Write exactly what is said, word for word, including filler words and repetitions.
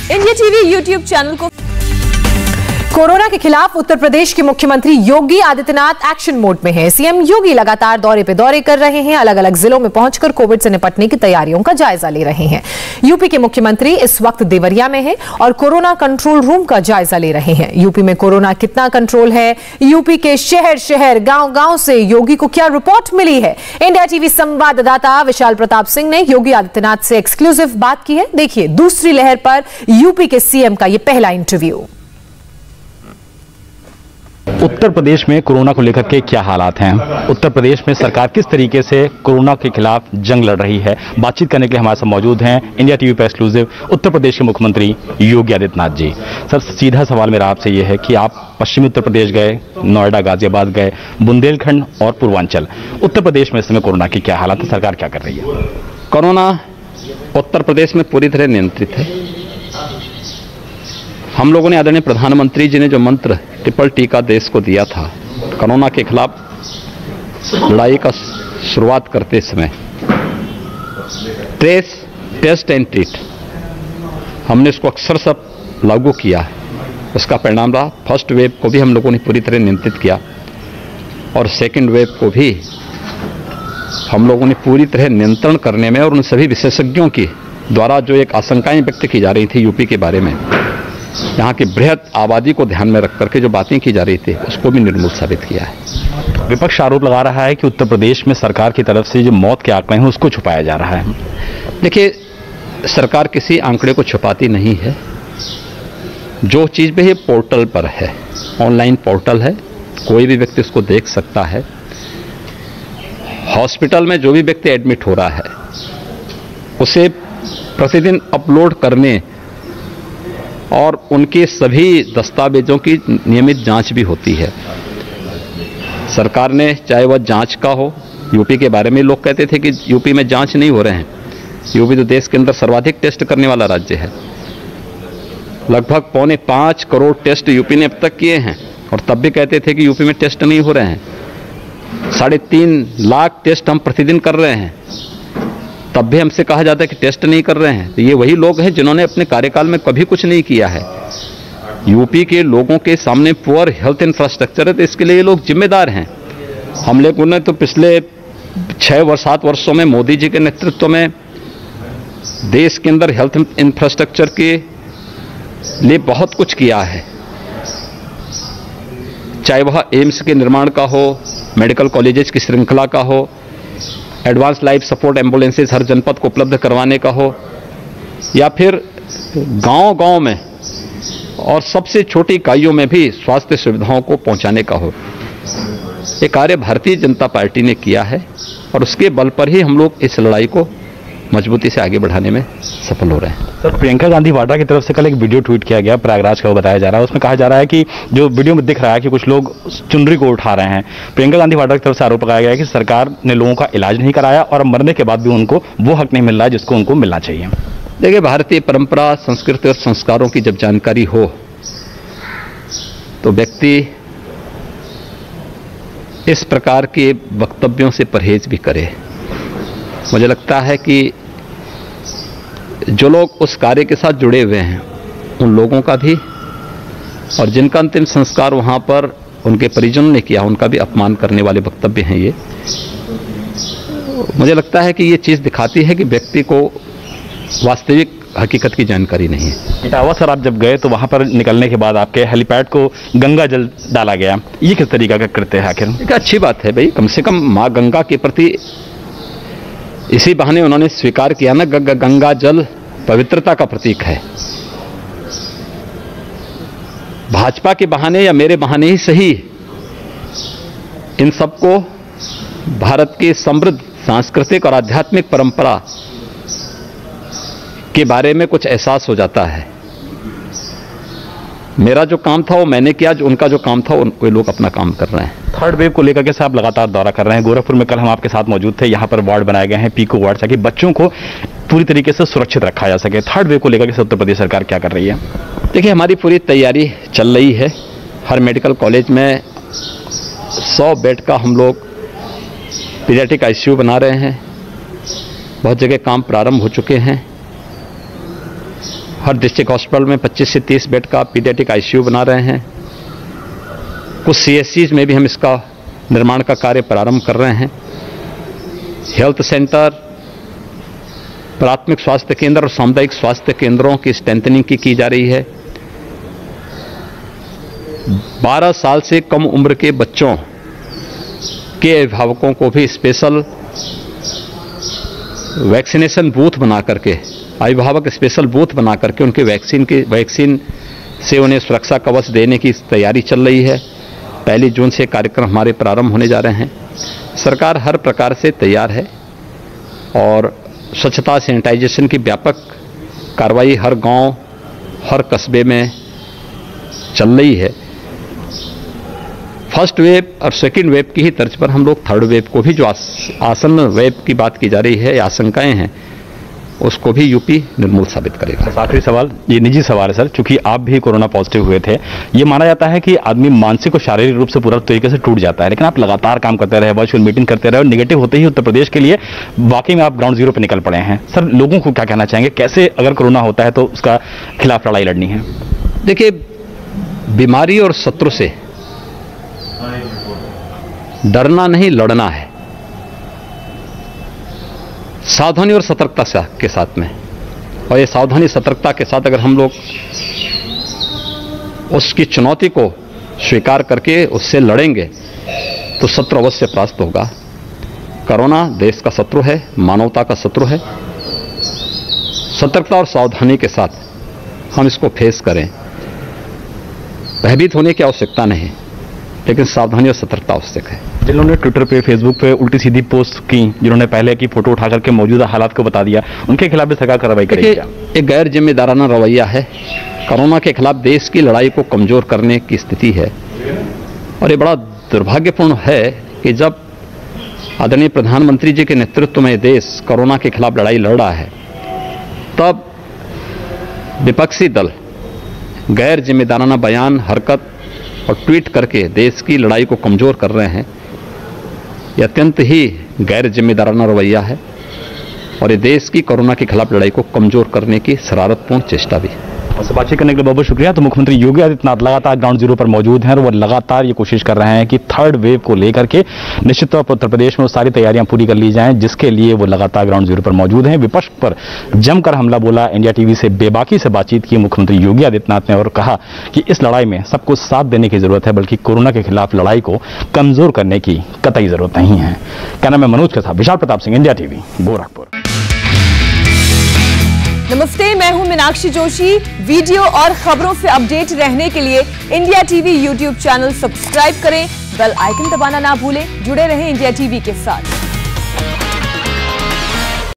India TV YouTube channel को। Corona के खिलाफ उत्तर प्रदेश के मुख्यमंत्री योगी आदित्यनाथ एक्शन मोड में हैं। सीएम योगी लगातार दौरे पे दौरे कर रहे हैं। अलग अलग जिलों में पहुंचकर कोविड से निपटने की तैयारियों का जायजा ले रहे हैं। यूपी के मुख्यमंत्री इस वक्त देवरिया में हैं और कोरोना कंट्रोल रूम का जायजा ले रहे हैं। यूपी में कोरोना कितना कंट्रोल है, यूपी के शहर शहर गांव गांव से योगी को क्या रिपोर्ट मिली है, इंडिया टीवी संवाददाता विशाल प्रताप सिंह ने योगी आदित्यनाथ से एक्सक्लूसिव बात की है। देखिए दूसरी लहर पर यूपी के सीएम का यह पहला इंटरव्यू। उत्तर प्रदेश में कोरोना को लेकर के क्या हालात हैं, उत्तर प्रदेश में सरकार किस तरीके से कोरोना के खिलाफ जंग लड़ रही है, बातचीत करने के लिए हमारे साथ मौजूद हैं इंडिया टीवी पर एक्सक्लूसिव उत्तर प्रदेश के मुख्यमंत्री योगी आदित्यनाथ जी। सर सीधा सवाल मेरा आपसे ये है कि आप पश्चिमी उत्तर प्रदेश गए, नोएडा, गाजियाबाद गए, बुंदेलखंड और पूर्वांचल, उत्तर प्रदेश में इस समय कोरोना की क्या हालत है, सरकार क्या कर रही है? कोरोना उत्तर प्रदेश में पूरी तरह नियंत्रित है। हम लोगों ने आदरणीय प्रधानमंत्री जी ने जो मंत्र ट्रिपल टी का देश को दिया था कोरोना के खिलाफ लड़ाई का शुरुआत करते समय, ट्रेस, टेस्ट एंड ट्रीट, हमने इसको अक्सर सब लागू किया है। उसका परिणाम रहा फर्स्ट वेव को भी हम लोगों ने पूरी तरह नियंत्रित किया और सेकंड वेव को भी हम लोगों ने पूरी तरह नियंत्रण करने में और उन सभी विशेषज्ञों की द्वारा जो एक आशंकाएं व्यक्त की जा रही थी यूपी के बारे में, यहाँ की बृहद आबादी को ध्यान में रख करके जो बातें की जा रही थी उसको भी निर्मूल साबित किया है। विपक्ष आरोप लगा रहा है कि उत्तर प्रदेश में सरकार की तरफ से जो मौत के आंकड़े हैं उसको छुपाया जा रहा है। देखिए, सरकार किसी आंकड़े को छुपाती नहीं है। जो चीज़ भी पोर्टल पर है, ऑनलाइन पोर्टल है, कोई भी व्यक्ति उसको देख सकता है। हॉस्पिटल में जो भी व्यक्ति एडमिट हो रहा है उसे प्रतिदिन अपलोड करने और उनके सभी दस्तावेजों की नियमित जांच भी होती है। सरकार ने, चाहे वह जांच का हो, यूपी के बारे में लोग कहते थे कि यूपी में जांच नहीं हो रहे हैं। यूपी तो देश के अंदर सर्वाधिक टेस्ट करने वाला राज्य है। लगभग पौने पाँच करोड़ टेस्ट यूपी ने अब तक किए हैं और तब भी कहते थे कि यूपी में टेस्ट नहीं हो रहे हैं। साढ़े तीन लाख टेस्ट हम प्रतिदिन कर रहे हैं, तब भी हमसे कहा जाता है कि टेस्ट नहीं कर रहे हैं। तो ये वही लोग हैं जिन्होंने अपने कार्यकाल में कभी कुछ नहीं किया है। यूपी के लोगों के सामने पुअर हेल्थ इंफ्रास्ट्रक्चर है, तो इसके लिए ये लोग जिम्मेदार हैं। हम लोगों ने तो पिछले छः वर्ष सात वर्षों में मोदी जी के नेतृत्व में देश के अंदर हेल्थ इंफ्रास्ट्रक्चर के लिए बहुत कुछ किया है, चाहे वह एम्स के निर्माण का हो, मेडिकल कॉलेजेस की श्रृंखला का हो, एडवांस लाइफ सपोर्ट एम्बुलेंसेज हर जनपद को उपलब्ध करवाने का हो, या फिर गांव-गांव में और सबसे छोटी इकाइयों में भी स्वास्थ्य सुविधाओं को पहुंचाने का हो। ये कार्य भारतीय जनता पार्टी ने किया है और उसके बल पर ही हम लोग इस लड़ाई को मजबूती से आगे बढ़ाने में सफल हो रहे हैं। सर, प्रियंका गांधी वाड्रा की तरफ से कल एक वीडियो ट्वीट किया गया, प्रयागराज का वो बताया जा रहा है। उसमें कहा जा रहा है कि जो वीडियो में दिख रहा है कि कुछ लोग चुनरी को उठा रहे हैं। प्रियंका गांधी वाड्रा की तरफ से आरोप लगाया गया है कि सरकार ने लोगों का इलाज नहीं कराया और मरने के बाद भी उनको वो हक नहीं मिल रहा है जिसको उनको मिलना चाहिए। देखिए, भारतीय परंपरा, संस्कृति और संस्कारों की जब जानकारी हो तो व्यक्ति इस प्रकार के वक्तव्यों से परहेज भी करे। मुझे लगता है कि जो लोग उस कार्य के साथ जुड़े हुए हैं उन लोगों का भी और जिनका अंतिम संस्कार वहाँ पर उनके परिजनों ने किया उनका भी अपमान करने वाले वक्तव्य हैं ये। मुझे लगता है कि ये चीज़ दिखाती है कि व्यक्ति को वास्तविक हकीकत की जानकारी नहीं है। इटावा सर, आप जब गए तो वहाँ पर निकलने के बाद आपके हेलीपैड को गंगा जल डाला गया, ये किस तरीका का कृत्य है आखिर? एक अच्छी बात है भाई, कम से कम माँ गंगा के प्रति इसी बहाने उन्होंने स्वीकार किया ना, गंगा जल पवित्रता का प्रतीक है। भाजपा के बहाने या मेरे बहाने ही सही, इन सबको भारत की समृद्ध सांस्कृतिक और आध्यात्मिक परंपरा के बारे में कुछ एहसास हो जाता है। मेरा जो काम था वो मैंने किया, जो उनका जो काम था वो लोग अपना काम कर रहे हैं। थर्ड वेव को लेकर के साहब लगातार दौरा कर रहे हैं। गोरखपुर में कल हम आपके साथ मौजूद थे। यहाँ पर वार्ड बनाए गए हैं, पीको वार्ड, ताकि बच्चों को पूरी तरीके से सुरक्षित रखा जा सके। थर्ड वेव को लेकर के उत्तर प्रदेश सरकार क्या कर रही है? देखिए, हमारी पूरी तैयारी चल रही है। हर मेडिकल कॉलेज में सौ बेड का हम लोग पीडियाट्रिक आईसीयू बना रहे हैं। बहुत जगह काम प्रारंभ हो चुके हैं। हर डिस्ट्रिक्ट हॉस्पिटल में पच्चीस से तीस बेड का पीडियाट्रिक आईसीयू बना रहे हैं। कुछ सीएचसीज में भी हम इसका निर्माण का कार्य प्रारंभ कर रहे हैं। हेल्थ सेंटर, प्राथमिक स्वास्थ्य केंद्र और सामुदायिक स्वास्थ्य केंद्रों की स्ट्रेंथनिंग की, की जा रही है। बारह साल से कम उम्र के बच्चों के अभिभावकों को भी स्पेशल वैक्सीनेशन बूथ बना करके, अभिभावक स्पेशल बूथ बना करके उनके वैक्सीन के वैक्सीन से उन्हें सुरक्षा कवच देने की तैयारी चल रही है। पहली जून से कार्यक्रम हमारे प्रारंभ होने जा रहे हैं। सरकार हर प्रकार से तैयार है और स्वच्छता सैनिटाइजेशन की व्यापक कार्रवाई हर गांव, हर कस्बे में चल रही है। फर्स्ट वेव और सेकंड वेव की ही तर्ज पर हम लोग थर्ड वेव को भी, जो आसन्न वेव की बात की जा रही है, आशंकाएं हैं, उसको भी यूपी निर्मूल साबित करेगा। आखिरी सवाल, ये निजी सवाल है सर, क्योंकि आप भी कोरोना पॉजिटिव हुए थे। ये माना जाता है कि आदमी मानसिक और शारीरिक रूप से पूरा तरीके से टूट जाता है, लेकिन आप लगातार काम करते रहे, वर्चुअल मीटिंग करते रहे और नेगेटिव होते ही उत्तर प्रदेश के लिए वाकई में आप ग्राउंड जीरो पर निकल पड़े हैं। सर, लोगों को क्या कहना चाहेंगे, कैसे अगर कोरोना होता है तो उसका खिलाफ लड़ाई लड़नी है? देखिए, बीमारी और शत्रु से डरना नहीं, लड़ना है, सावधानी और सतर्कता के साथ में। और ये सावधानी सतर्कता के साथ अगर हम लोग उसकी चुनौती को स्वीकार करके उससे लड़ेंगे तो शत्रु अवश्य परास्त होगा। कोरोना देश का शत्रु है, मानवता का शत्रु है। सतर्कता और सावधानी के साथ हम इसको फेस करें। भयभीत होने की आवश्यकता नहीं, लेकिन सावधानी और सतर्कता आवश्यक है। जिन्होंने ट्विटर पे, फेसबुक पे उल्टी सीधी पोस्ट की, जिन्होंने पहले की फोटो उठा करके मौजूदा हालात को बता दिया, उनके खिलाफ भी सरकार कार्रवाई करेगी? एक गैर जिम्मेदाराना रवैया है। कोरोना के खिलाफ देश की लड़ाई को कमजोर करने की स्थिति है और ये बड़ा दुर्भाग्यपूर्ण है कि जब आदरणीय प्रधानमंत्री जी के नेतृत्व में देश कोरोना के खिलाफ लड़ाई लड़ रहा है, तब विपक्षी दल गैर जिम्मेदाराना बयान, हरकत और ट्वीट करके देश की लड़ाई को कमजोर कर रहे हैं। यह अत्यंत ही गैर जिम्मेदाराना रवैया है और ये देश की कोरोना के खिलाफ लड़ाई को कमजोर करने की शरारतपूर्ण चेष्टा भी है। और बातचीत करने के लिए बहुत बहुत शुक्रिया। तो मुख्यमंत्री योगी आदित्यनाथ लगातार ग्राउंड जीरो पर मौजूद हैं और वो लगातार ये कोशिश कर रहे हैं कि थर्ड वेव को लेकर के निश्चित तौर पर उत्तर प्रदेश में वो सारी तैयारियां पूरी कर ली जाएं, जिसके लिए वो लगातार ग्राउंड जीरो पर मौजूद हैं। विपक्ष पर जमकर हमला बोला, इंडिया टीवी से बेबाकी से बातचीत की मुख्यमंत्री योगी आदित्यनाथ ने और कहा कि इस लड़ाई में सबको साथ देने की जरूरत है, बल्कि कोरोना के खिलाफ लड़ाई को कमजोर करने की कतई जरूरत नहीं है। क्या नाम है? मनोज के साथ विशाल प्रताप सिंह, इंडिया टीवी, गोरखपुर। नमस्ते, मैं हूं मीनाक्षी जोशी। वीडियो और खबरों से अपडेट रहने के लिए India TV YouTube channel subscribe करें, बेल आइकन दबाना ना भूलें। जुड़े रहें इंडिया टीवी के साथ।